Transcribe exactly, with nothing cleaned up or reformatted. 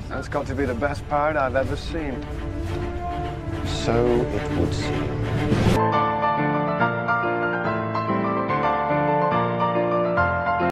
That's got to be the best pirate I've ever seen. So it would seem.